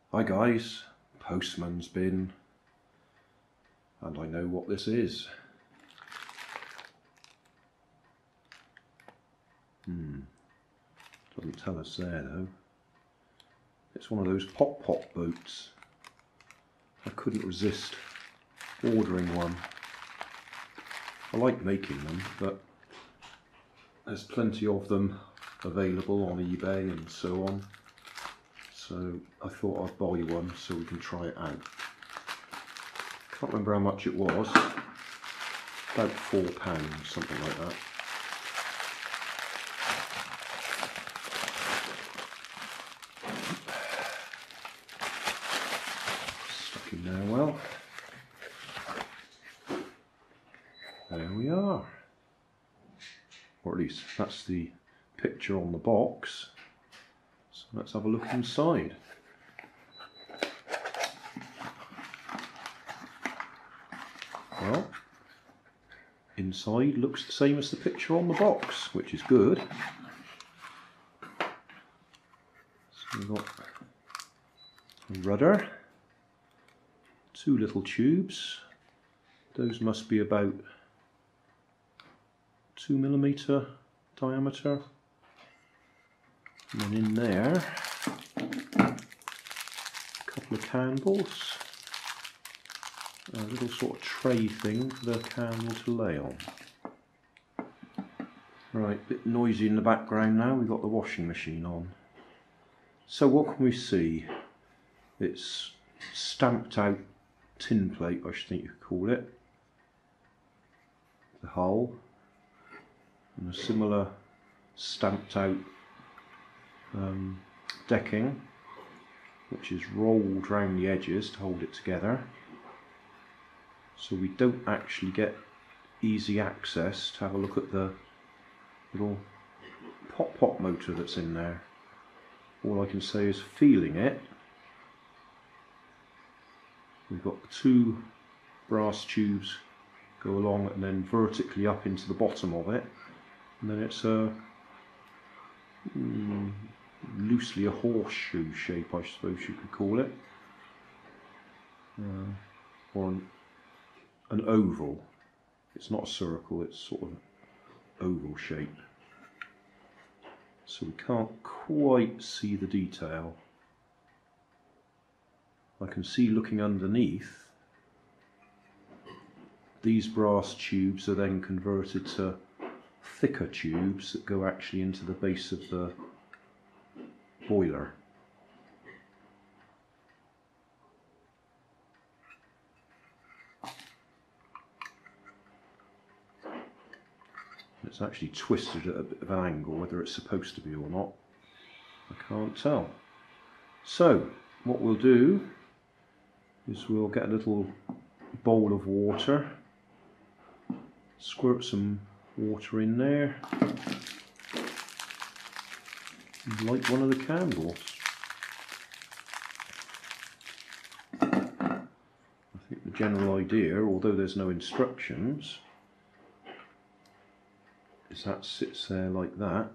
Hi guys, postman's bin, and I know what this is. Doesn't tell us there though. It's one of those pop boats. I couldn't resist ordering one. I like making them, but there's plenty of them available on eBay and so on. So I thought I'd buy one so we can try it out. Can't remember how much it was. About £4, something like that. Stuck in there well. There we are. Or at least that's the picture on the box. So let's have a look inside. Well, inside looks the same as the picture on the box, which is good. So we've got a rudder, two little tubes. Those must be about 2mm diameter. And then in there, a couple of candles, a little sort of tray thing for the candle to lay on. Right, a bit noisy in the background now, we've got the washing machine on. So what can we see? It's stamped out tin plate, I should think you could call it. The hull, and a similar stamped out decking, which is rolled round the edges to hold it together, so we don't actually get easy access to have a look at the little pop motor that's in there. All I can say is feeling it. We've got the two brass tubes go along and then vertically up into the bottom of it, and then it's a loosely a horseshoe shape, I suppose you could call it, or an oval. It's not a circle, it's sort of oval shape, so we can't quite see the detail. I can see looking underneath, these brass tubes are then converted to thicker tubes that go actually into the base of the boiler. It's actually twisted at a bit of an angle, whether it's supposed to be or not, I can't tell. So what we'll do is we'll get a little bowl of water, squirt some water in there, and light one of the candles. I think the general idea, although there's no instructions, is that sits there like that,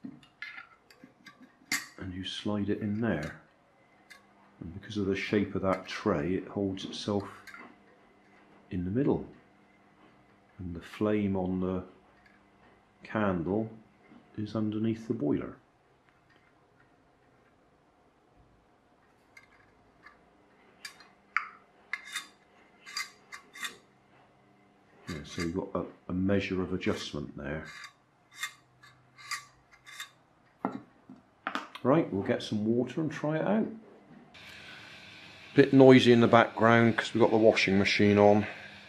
and you slide it in there. And because of the shape of that tray, it holds itself in the middle, and the flame on the candle is underneath the boiler. Yeah, so you've got a measure of adjustment there. Right, we'll get some water and try it out. Bit noisy in the background because we've got the washing machine on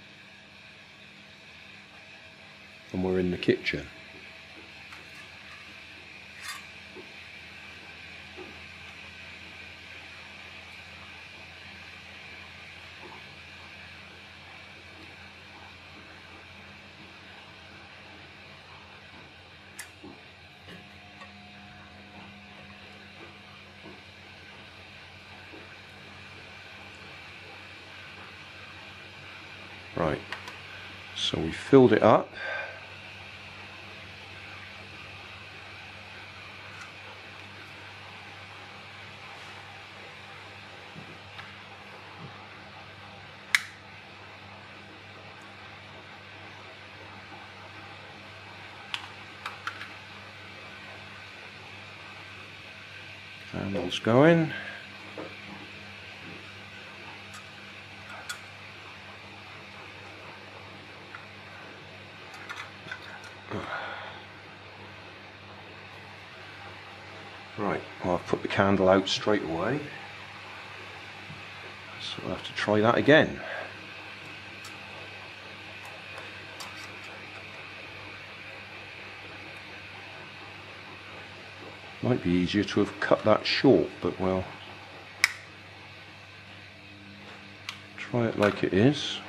and we're in the kitchen. Right, so we filled it up. Candles going. Right, well, I've put the candle out straight away, so I'll have to try that again. Might be easier to have cut that short, but well, try it like it is.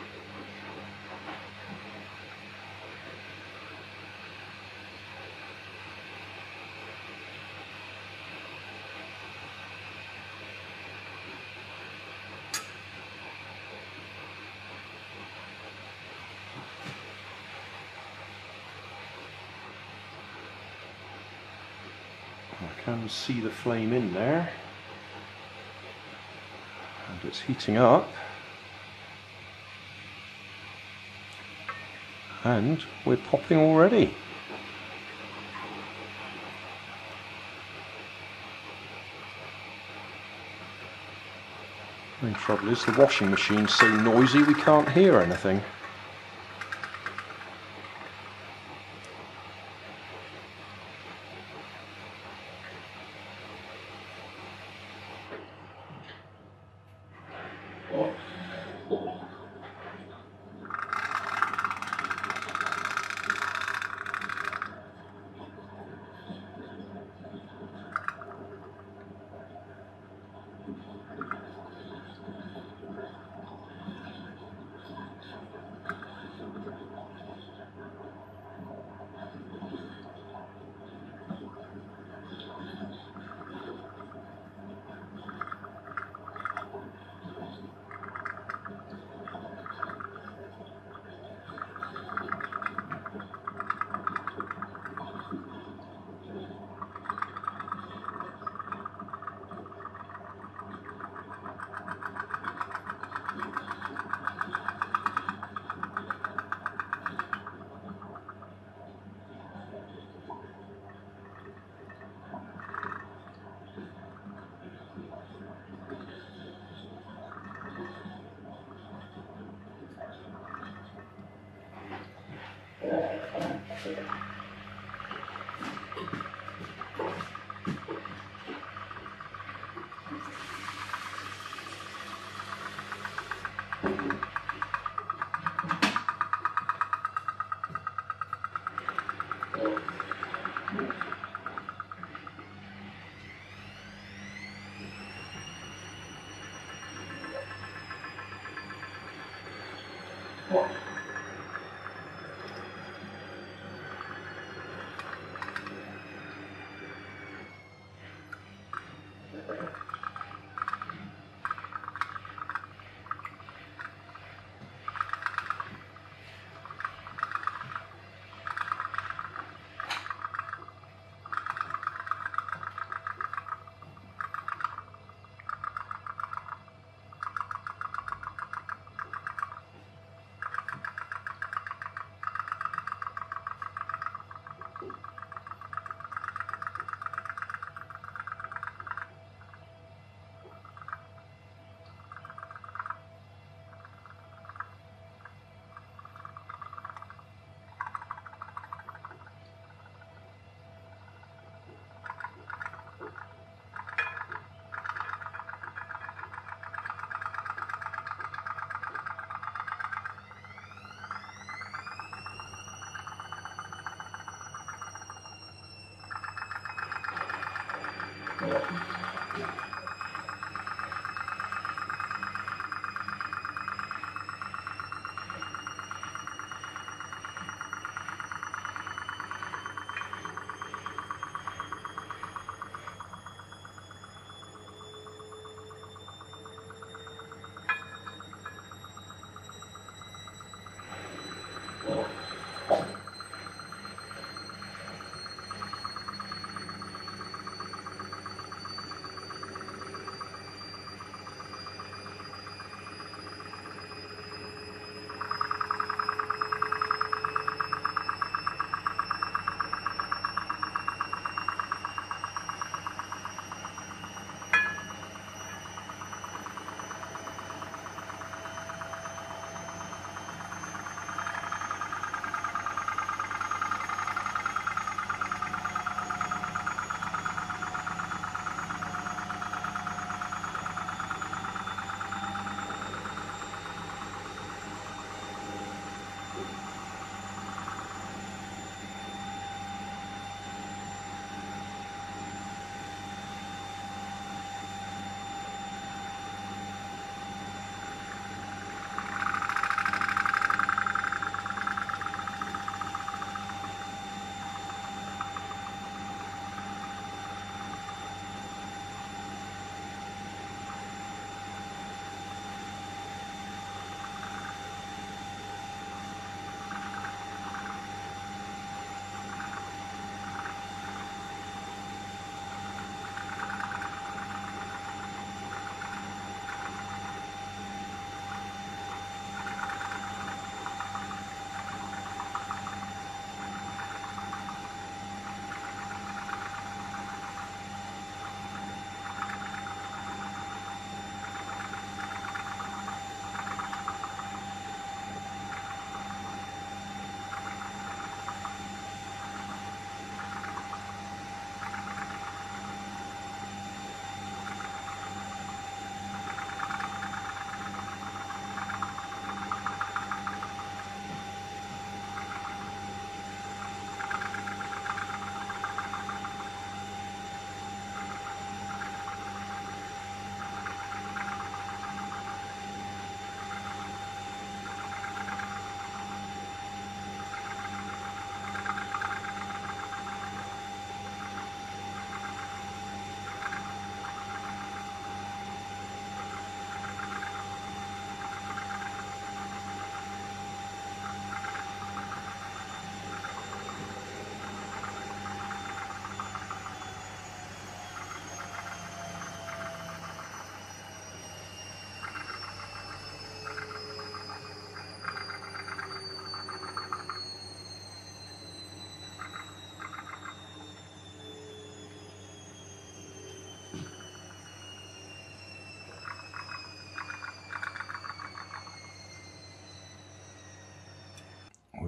I can see the flame in there, and it's heating up, and we're popping already. The main trouble is the washing machine's so noisy we can't hear anything.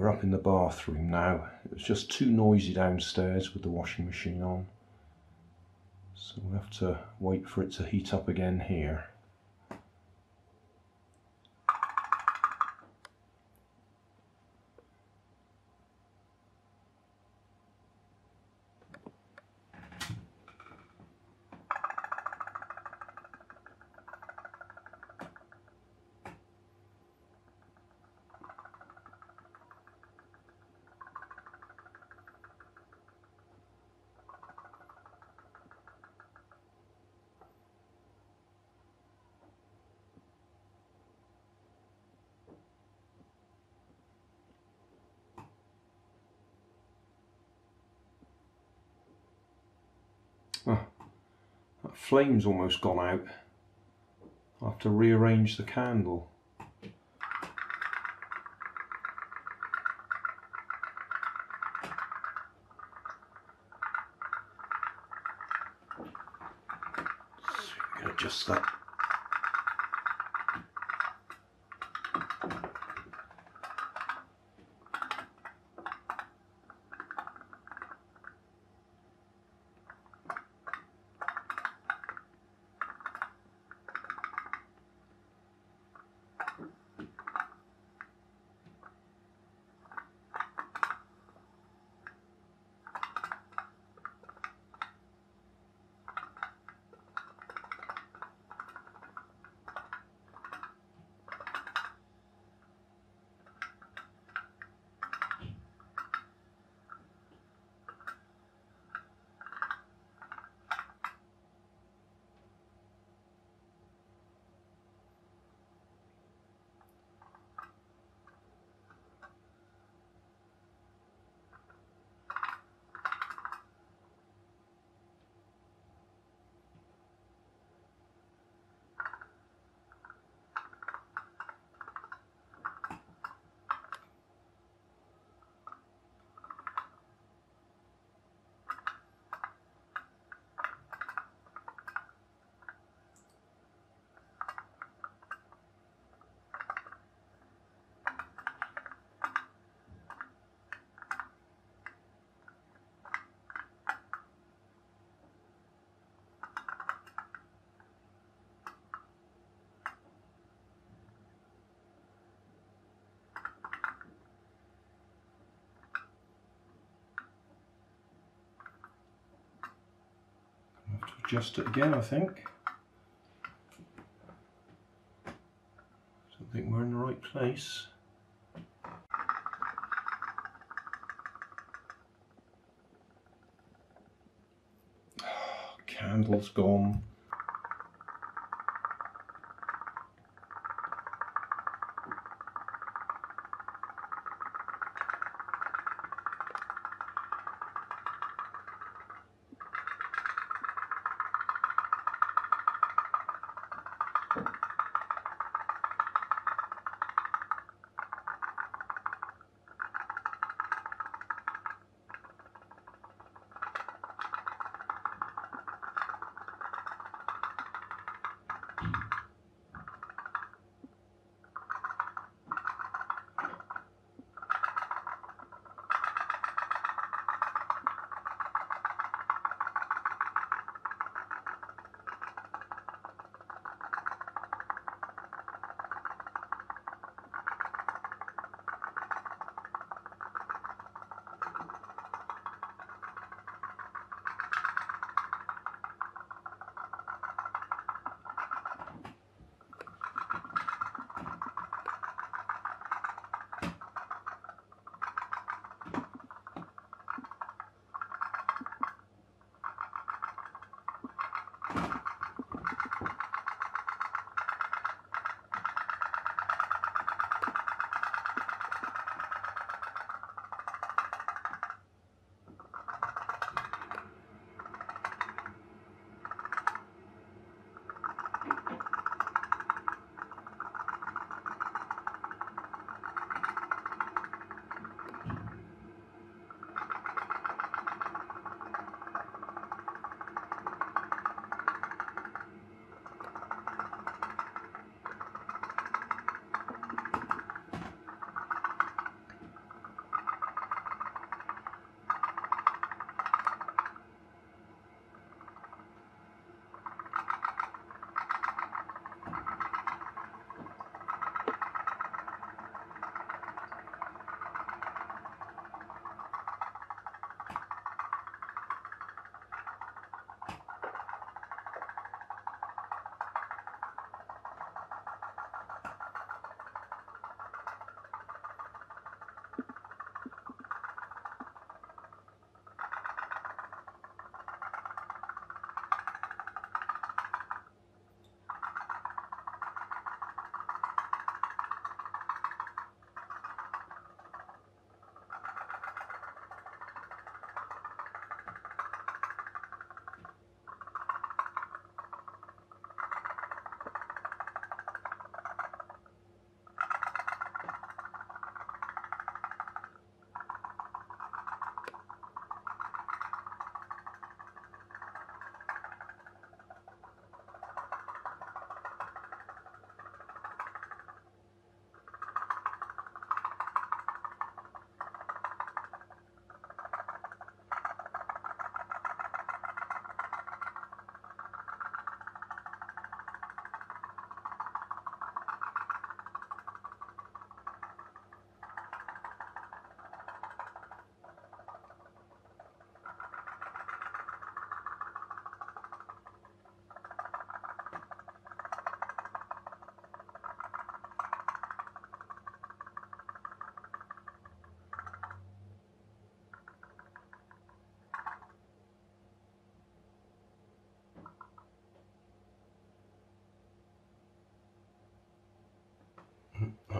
we're up in the bathroom now. It was just too noisy downstairs with the washing machine on. So we'll have to wait for it to heat up again here. Oh, that flame's almost gone out. I'll have to rearrange the candle. So we can adjust that. Adjust it again, I think. So I think we're in the right place. Candle's gone.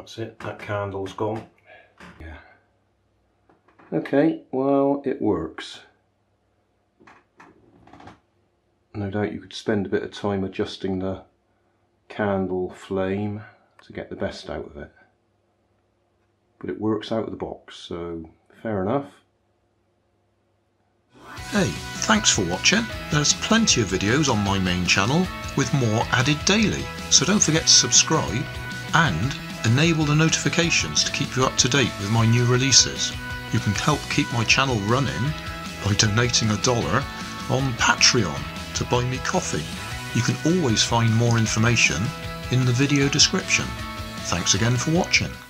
That's it, that candle's gone. Yeah. Okay, well, it works. No doubt you could spend a bit of time adjusting the candle flame to get the best out of it. But it works out of the box, so fair enough. Hey, thanks for watching. There's plenty of videos on my main channel with more added daily, so don't forget to subscribe and enable the notifications to keep you up to date with my new releases. You can help keep my channel running by donating $1 on Patreon to buy me coffee. You can always find more information in the video description. Thanks again for watching.